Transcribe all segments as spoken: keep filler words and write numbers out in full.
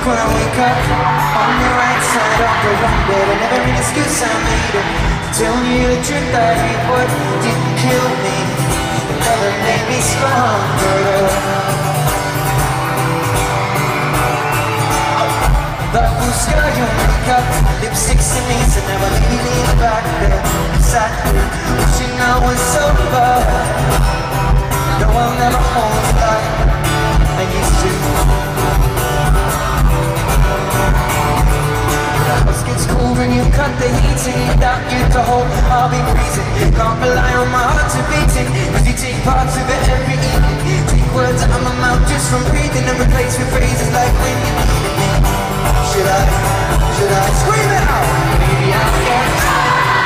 when I wake up on the right side of the wrong bed, and every excuse I made up to tell you the truth that it would didn't kill me, it never made me stronger. That blue sky, your makeup, lipstick stains, and never made me lean back there. Sadly, wishing I was sober. No, I'll never hold you like I used to. The house gets cold when you cut the heating. Without you to hold, I'll be freezing. Can't rely on my heart to beating, cause you take parts of it every evening. Take words out of my mouth just from breathing, and replace with phrases like when you needed me. Should I, should I scream it out? Maybe I can try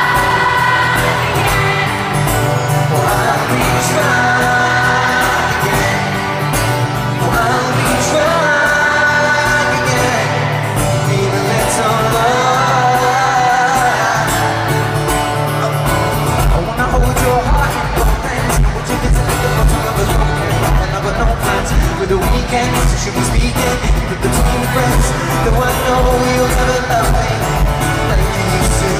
again. Or I'll be trying again. Or I'll be trying again. Need a little love. I wanna hold your heart in both hands. Would you get to the bottom of the broken? And I've got no plans for the weekend, so should we speak it? Keep it between friends. Though I know you'll never love me like you used to.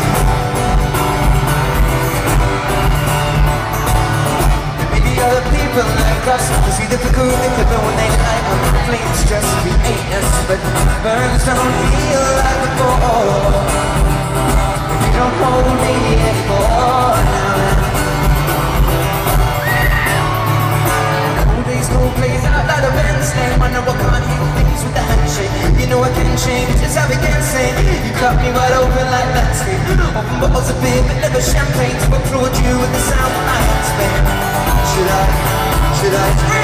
There may be other people like us who see the flicker of the clipper when they light up. The flames just create us, but burns don't feel like before. If you don't hold me anymore now. Cold days, cold plays out like a Wednesday. Wonder what can't heal things with the handshake. You know I can change, just how we can say. You cut me right open like landscape. Open bottles of beer but never champagne, to applaud you with the sound I had spent. Should I, should I